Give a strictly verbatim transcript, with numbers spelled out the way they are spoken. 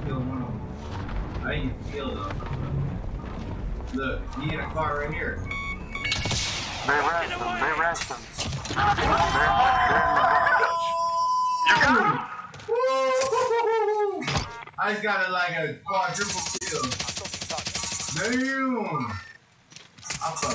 kill one of them. I didn't feel though. Look, he in a car right here. They rest them, they rest them. They're, they're in the car. You got him! Woo! I just got it like a quadruple kill. Damn! I